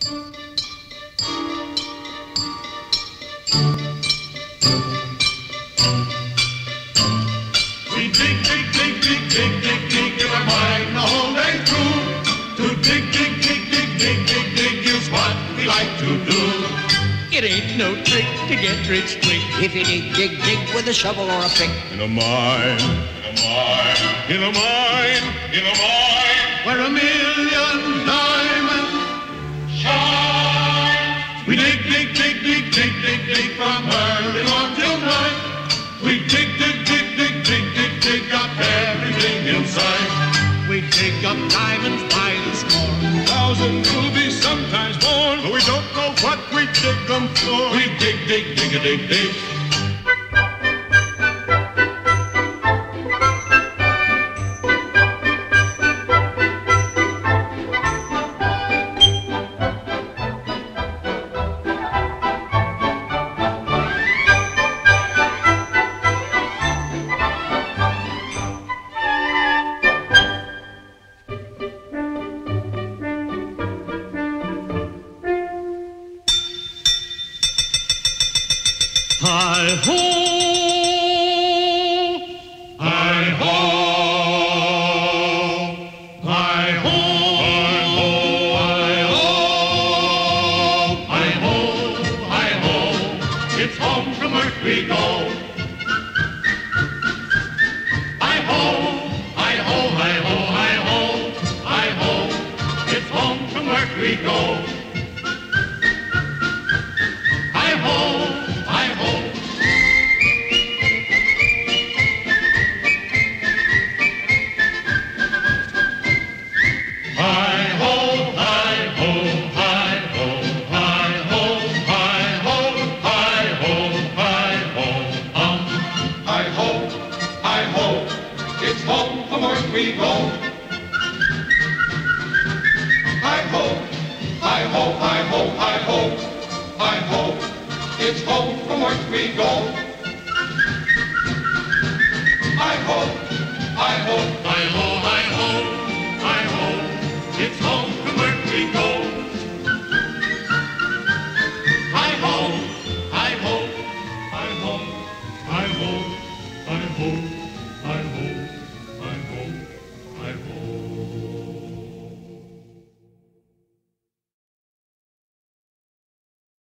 We dig, dig, dig, dig, dig, dig, dig in our mind the whole day through. To dig, dig, dig, dig, dig, dig, dig is what we like to do. It ain't no trick to get rich quick if you dig, dig, dig with a shovel or a pick. In a mine, in a mine, in a mine, in a mine, where a million diamonds shine. We dig, dig, dig, dig, dig, dig, dig from early morn till night. We dig, dig, dig, dig, dig, dig, dig up everything inside. We dig up diamonds by the score, 1,000 rubies, sometimes more, but we don't know what we dig them for. We dig, dig, dig, dig, dig. Hi-ho! Hi-ho! Hi-ho! Hi-ho! Hi-ho! Hi-ho! It's home from work we go. Hi-ho! Hi-ho! Hi-ho! Hi-ho! Hi-ho! It's home from work we go. It's home from work we go. Hi-ho, hi-ho, hi-ho, hi-ho, hi-ho. It's home from work we go. Hi-ho, hi-ho.